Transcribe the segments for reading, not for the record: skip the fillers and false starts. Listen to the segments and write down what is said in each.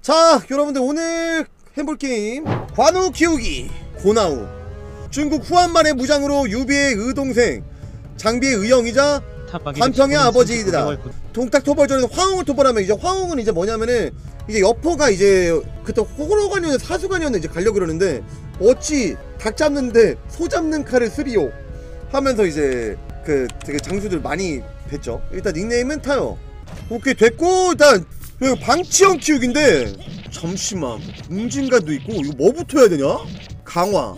자, 여러분들 오늘 해볼 게임 관우 키우기 고나우. 중국 후한만의 무장으로 유비의 의동생, 장비의 의형이자 관평의 아버지이다. 동탁 토벌전에서 화웅을 토벌하면 이제 화웅은 이제 뭐냐면은 이제 여포가 이제 그때 호로관이었는데 사수관이었는데 이제 가려고 그러는데 어찌 닭 잡는데 소 잡는 칼을 쓰리오 하면서 이제 그 되게 장수들 많이 뵀죠. 일단 닉네임은 타요. 오케이 됐고, 일단 여기 방치형 키우기인데 잠시만 공진관도 있고 이거 뭐부터 해야 되냐? 강화.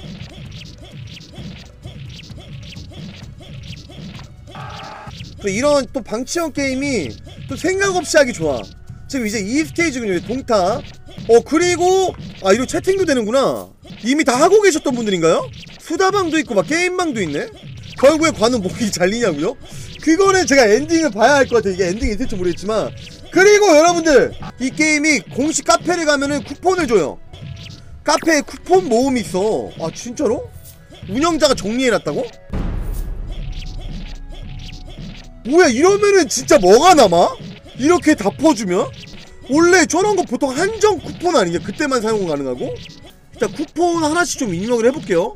이런 또 방치형 게임이 또 생각 없이 하기 좋아. 지금 이제 2스테이지군요. 동타. 그리고 이거 채팅도 되는구나. 이미 다 하고 계셨던 분들인가요? 수다방도 있고 막 게임방도 있네. 결국에 관우 목이 잘리냐고요? 그거는 제가 엔딩을 봐야 할 것 같아요. 이게 엔딩이 있을지 모르겠지만. 그리고 여러분들 이 게임이 공식 카페를 가면은 쿠폰을 줘요. 카페에 쿠폰 모음이 있어. 아 진짜로? 운영자가 정리해놨다고? 뭐야, 이러면은 진짜 뭐가 남아? 이렇게 다 퍼주면? 원래 저런거 보통 한정 쿠폰 아니냐? 그때만 사용 가능하고? 일단 쿠폰 하나씩 좀 입력을 해볼게요.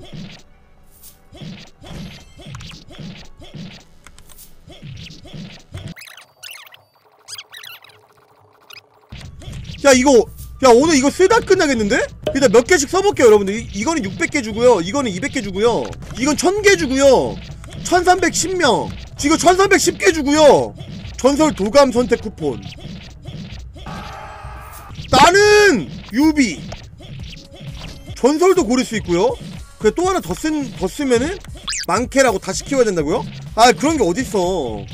야 오늘 이거 쓰다 끝나겠는데? 일단 몇 개씩 써볼게요 여러분들. 이거는 600개 주고요, 이거는 200개 주고요, 이건 1000개 주고요, 1310명, 이거 1310개 주고요. 전설 도감 선택 쿠폰. 나는 유비 전설도 고를 수 있고요. 그래 또 하나 더 쓰면은 많게라고 다시 키워야 된다고요? 아 그런 게 어딨어.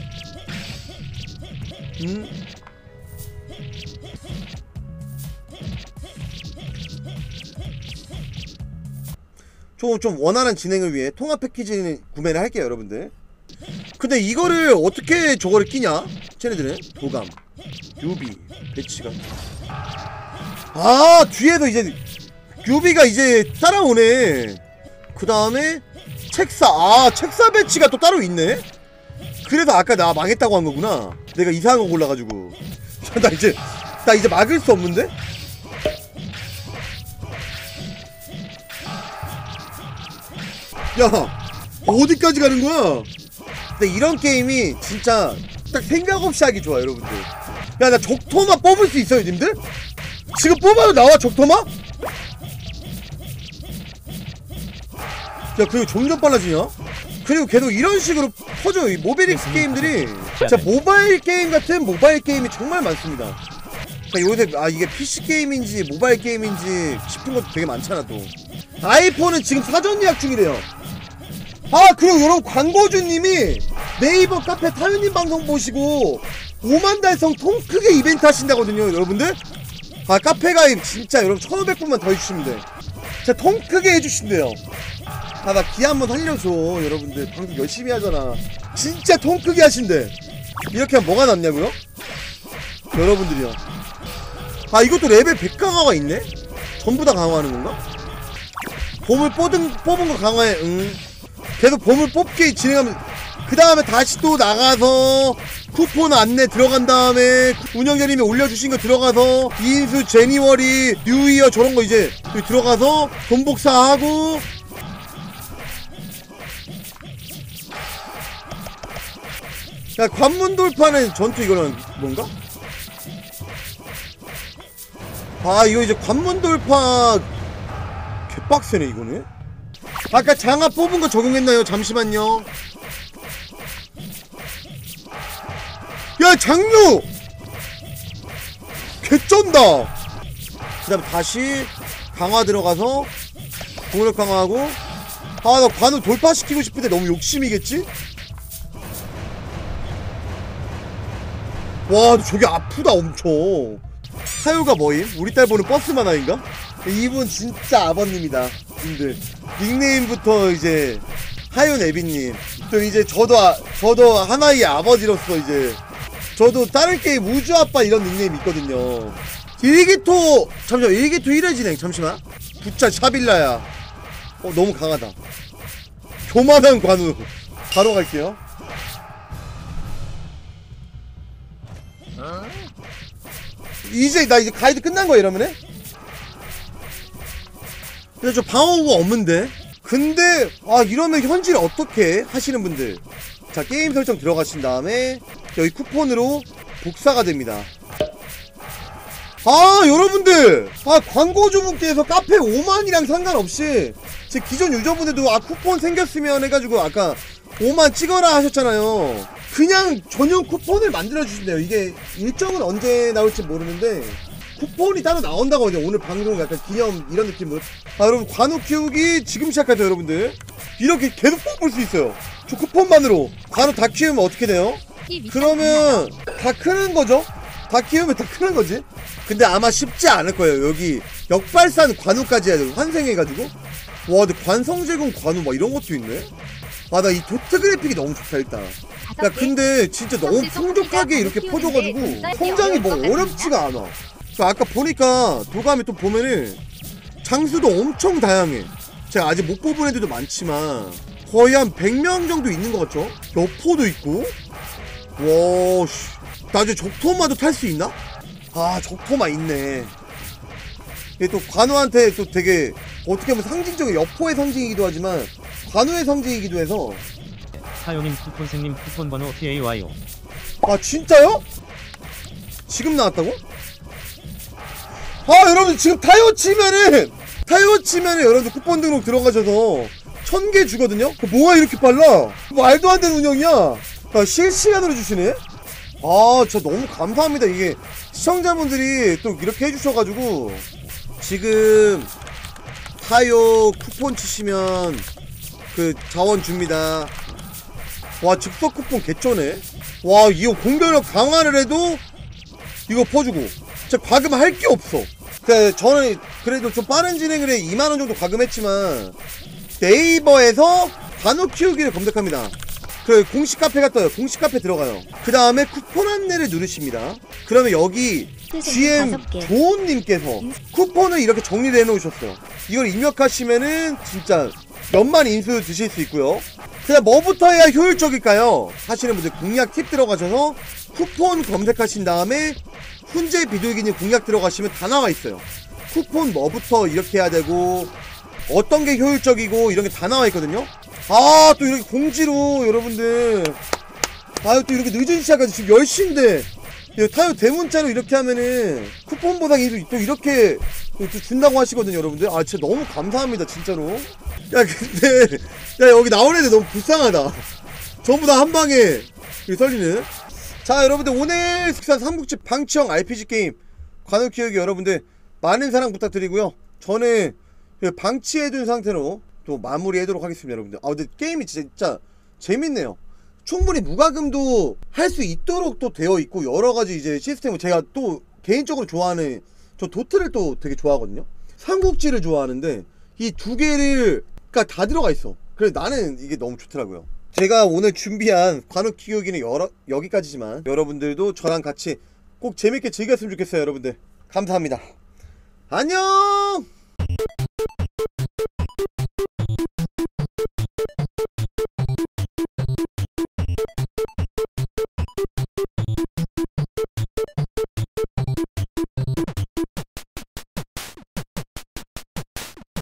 좀 원활한 진행을 위해 통합 패키지는 구매를 할게요 여러분들. 근데 이거를 어떻게 저거를 끼냐? 쟤네들은 도감, 유비, 배치가. 뒤에서 이제 유비가 이제 따라오네. 그 다음에 책사. 책사 배치가 또 따로 있네. 그래서 아까 나 망했다고 한 거구나. 내가 이상한 거 골라가지고. 나 이제 막을 수 없는데? 야 어디까지 가는 거야? 근데 이런 게임이 진짜 딱 생각 없이 하기 좋아 여러분들. 야 나 적토마 뽑을 수 있어요 님들? 지금 뽑아도 나와 적토마? 야 그리고 점점 빨라지냐? 그리고 계속 이런 식으로 퍼져요. 이 모빌릭스 게임들이 진짜 모바일 게임 같은 모바일 게임이 정말 많습니다. 요새 이게 PC 게임인지 모바일 게임인지 싶은 것도 되게 많잖아. 또 아이폰은 지금 사전 예약 중이래요. 그리고 여러분 광고주님이 네이버 카페 타요님 방송 보시고 5만 달성 통 크게 이벤트 하신다거든요 여러분들. 카페 가입 진짜 여러분 1500분만 더 해주시면 돼. 진짜 통 크게 해주신대요. 나 기 한번 살려줘 여러분들. 방송 열심히 하잖아. 진짜 통 크게 하신대. 이렇게 하면 뭐가 남냐고요? 여러분들이요. 이것도 레벨 100 강화가 있네? 전부 다 강화하는 건가? 보물 뽑은 거 강화해. 계속 보물 뽑기 진행하면 그 다음에 다시 또 나가서 쿠폰 안내 들어간 다음에 운영자님이 올려주신 거 들어가서 인수, 제니워리, 뉴이어 저런 거 이제 들어가서 돈 복사하고. 야 관문 돌파는 전투 이거는 뭔가? 이거 이제 관문 돌파 개빡세네 이거는. 아까 장갑 뽑은 거 적용했나요? 잠시만요. 야 장류 개쩐다. 그 다음에 다시 강화 들어가서 공격 강화하고. 나 관우 돌파시키고 싶은데 너무 욕심이겠지? 와 저게 아프다 엄청. 사유가 뭐임? 우리 딸 보는 버스 만화인가? 이분 진짜 아버님이다 님들. 닉네임부터 이제 하윤애비님. 또 이제 저도 하나의 아버지로서 이제 저도 다른 게임 우주아빠 이런 닉네임 있거든요. 일기토 잠시만. 일기토 1회 진행 잠시만. 부차 샤빌라야. 너무 강하다. 교만한 관우. 바로 갈게요. 이제 나 이제 가이드 끝난 거야 이러면은? 근데 저 방어구가 없는데? 근데 아 이러면 현질 어떻게 하시는 분들, 자 게임 설정 들어가신 다음에 여기 쿠폰으로 복사가 됩니다. 아 여러분들, 아 광고주분께서 카페 5만이랑 상관없이 제 기존 유저분들도 아 쿠폰 생겼으면 해가지고 아까 5만 찍어라 하셨잖아요. 그냥 전용 쿠폰을 만들어 주신대요. 이게 일정은 언제 나올지 모르는데 쿠폰이 따로 나온다고 하죠. 오늘 방송 약간 기념 이런 느낌으로. 아 여러분 관우 키우기 지금 시작하죠 여러분들. 이렇게 계속 뽑을 수 있어요. 저 쿠폰만으로. 관우 다 키우면 어떻게 돼요? 그러면 다 크는 거죠? 다 키우면 다 크는 거지? 근데 아마 쉽지 않을 거예요. 여기 역발산 관우까지 해야 되고 환생해가지고. 와 근데 관성제공 관우 막 이런 것도 있네? 아 나 이 도트 그래픽이 너무 좋다 일단. 야 근데 진짜 너무 풍족하게 이렇게 퍼져가지고 성장이 뭐 어렵지가 않아. 아까 보니까 도감에 또 보면은 장수도 엄청 다양해. 제가 아직 못 뽑은 애들도 많지만 거의 한 100명 정도 있는 것 같죠? 여포도 있고. 와 씨, 나중에 적토마도 탈 수 있나? 아 적토마 있네. 이게 또 관우한테 또 되게 어떻게 보면 상징적인 여포의 상징이기도 하지만 관우의 상징이기도 해서. 타요님 쿠폰생님 쿠폰 번호 TAYO. 아 진짜요? 지금 나왔다고? 아 여러분 지금 타요 치면은 여러분들 쿠폰 등록 들어가셔서 1000개 주거든요? 뭐가 이렇게 빨라? 말도 안 되는 운영이야. 아, 실시간으로 주시네? 아 진짜 너무 감사합니다. 이게 시청자분들이 또 이렇게 해주셔가지고 지금 타요 쿠폰 치시면 그 자원 줍니다. 와 즉석 쿠폰 개쩌네. 와 이거 공격력 강화를 해도 이거 퍼주고 진짜 과금할 게 없어. 그러니까 저는 그래도 좀 빠른 진행을 해 2만원 정도 과금했지만 네이버에서 관우 키우기를 검색합니다. 그 공식 카페가 떠요. 공식 카페 들어가요. 그 다음에 쿠폰 안내를 누르십니다. 그러면 여기 GM 조은님께서 쿠폰을 이렇게 정리를 해놓으셨어요. 이걸 입력하시면은 진짜 몇만 인수 드실 수 있고요. 그냥 뭐부터 해야 효율적일까요? 하시는 분들 공략 팁 들어가셔서 쿠폰 검색하신 다음에 훈제 비둘기님 공략 들어가시면 다 나와 있어요. 쿠폰 뭐부터 이렇게 해야 되고 어떤 게 효율적이고 이런 게 다 나와 있거든요. 아 또 이렇게 공지로 여러분들 아유 또 이렇게 늦은 시간까지 지금 10시인데 타요 대문자로 이렇게 하면은 쿠폰 보상이 또 이렇게 또 준다고 하시거든요 여러분들. 아 진짜 너무 감사합니다 진짜로. 야 근데 야 여기 나온 애들 너무 불쌍하다. 전부 다 한방에 설리는. 자 여러분들 오늘 숙산 삼국지 방치형 RPG 게임 관우 키우기 여러분들 많은 사랑 부탁드리고요. 저는 방치해둔 상태로 또 마무리하도록 하겠습니다 여러분들. 아 근데 게임이 진짜 재밌네요. 충분히 무과금도 할 수 있도록 또 되어 있고 여러가지 이제 시스템을 제가 또 개인적으로 좋아하는 저 도트를 또 되게 좋아하거든요. 삼국지를 좋아하는데 이 두 개를 다 들어가 있어. 그래서 나는 이게 너무 좋더라고요. 제가 오늘 준비한 관우 키우기는 여기까지지만 여러분들도 저랑 같이 꼭 재밌게 즐겼으면 좋겠어요 여러분들. 감사합니다. 안녕.